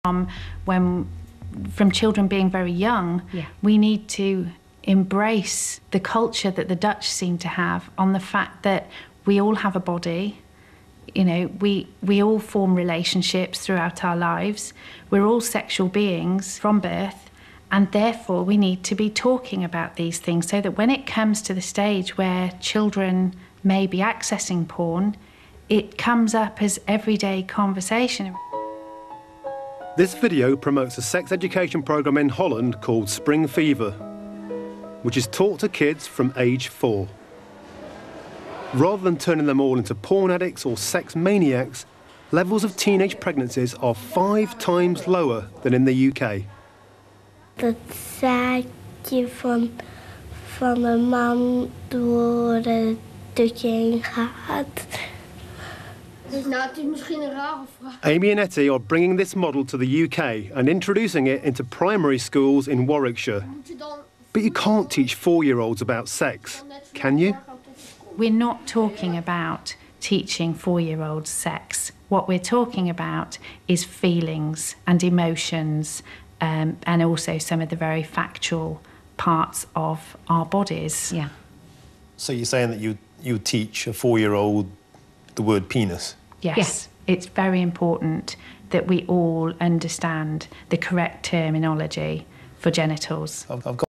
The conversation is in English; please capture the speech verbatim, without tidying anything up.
Um, when, from children being very young, yeah. we need to embrace the culture that the Dutch seem to have on the fact that we all have a body, you know, we, we all form relationships throughout our lives, we're all sexual beings from birth, and therefore we need to be talking about these things so that when it comes to the stage where children may be accessing porn, it comes up as everyday conversation. This video promotes a sex education programme in Holland called Spring Fever, which is taught to kids from age four. Rather than turning them all into porn addicts or sex maniacs, levels of teenage pregnancies are five times lower than in the U K. Dat zaadje van, van een man door het tutje heen gaat. Dus nou, het is misschien een rare vraag. Amy and Etty are bringing this model to the U K and introducing it into primary schools in Warwickshire. But you can't teach four-year-olds about sex, can you? We're not talking about teaching four-year-olds sex. What we're talking about is feelings and emotions, um, and also some of the very factual parts of our bodies. Yeah. So you're saying that you, you teach a four-year-old the word penis? Yes. Yes. It's very important that we all understand the correct terminology for genitals. I've, I've got